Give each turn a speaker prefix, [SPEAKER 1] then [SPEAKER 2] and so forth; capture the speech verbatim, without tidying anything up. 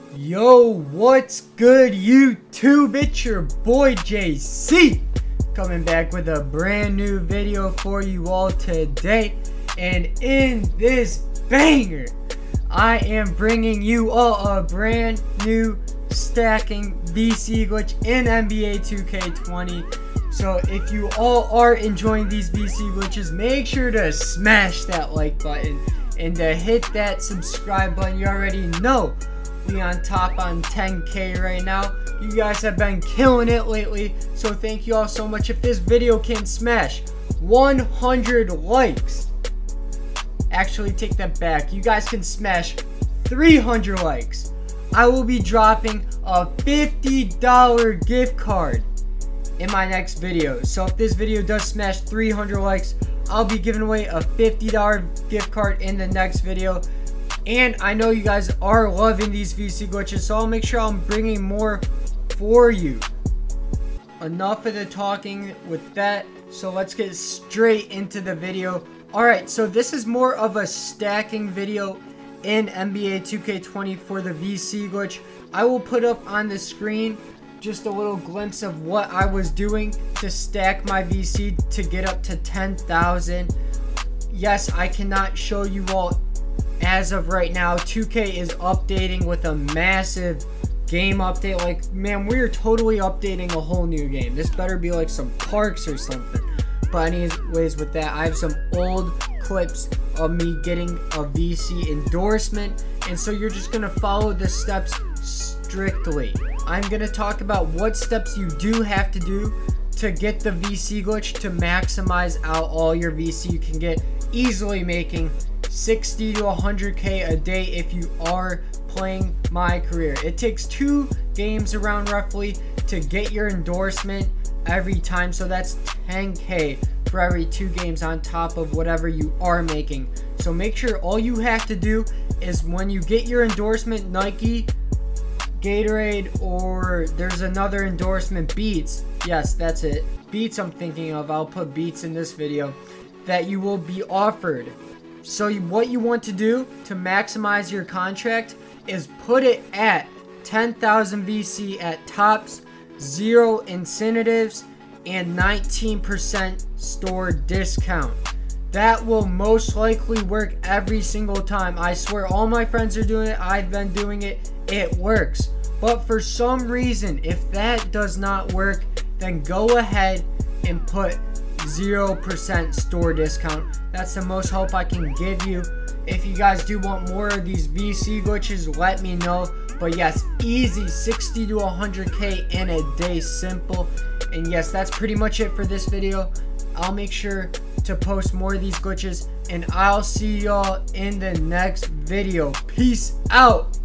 [SPEAKER 1] Yo, what's good YouTube? It's your boy J C coming back with a brand new video for you all today. And in this banger, I am bringing you all a brand new stacking V C glitch in N B A two K twenty. So if you all are enjoying these V C glitches, make sure to smash that like button and to hit that subscribe button. You already know we on top on ten K right now. You guys have been killing it lately, so thank you all so much. If this video can smash one hundred likes, actually take that back, you guys can smash three hundred likes, I will be dropping a fifty dollar gift card in my next video. So if this video does smash three hundred likes, I'll be giving away a fifty dollar gift card in the next video. And I know you guys are loving these V C glitches, so I'll make sure I'm bringing more for you. Enough of the talking with that, so let's get straight into the video. Alright, so this is more of a stacking video in N B A two K twenty for the V C glitch. I will put up on the screen just a little glimpse of what I was doing to stack my V C to get up to ten thousand. Yes, I cannot show you all as of right now. Two K is updating with a massive game update. Like, man, we're totally updating a whole new game. This better be like some parks or something. But anyways, with that, I have some old clips of me getting a V C endorsement, and so you're just gonna follow the steps strictly. I'm gonna talk about what steps you do have to do to get the V C glitch to maximize out all your V C. You can get easily making sixty to one hundred K a day if you are playing my career. It takes two games around roughly to get your endorsement every time, so that's ten K for every two games on top of whatever you are making. So make sure all you have to do is when you get your endorsement, Nike, Gatorade, or there's another endorsement, Beats. Yes, that's it, Beats I'm thinking of. I'll put Beats in this video that you will be offered. So you, what you want to do to maximize your contract is put it at ten thousand V C at tops, zero incentives, and nineteen percent store discount. That will most likely work every single time. I swear, all my friends are doing it. I've been doing it. It works. But for some reason, if that does not work, then go ahead and put zero percent store discount. That's the most help I can give you. If you guys do want more of these V C glitches, let me know. But yes, easy sixty to one hundred K in a day, simple. And yes, that's pretty much it for this video. I'll make sure to post more of these glitches, and I'll see y'all in the next video. Peace out.